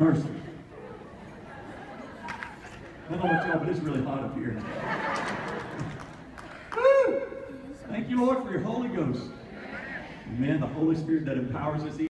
Mercy. I don't know about y'all, but it's really hot up here. Woo! Thank you, Lord, for your Holy Ghost. Amen. The Holy Spirit that empowers us.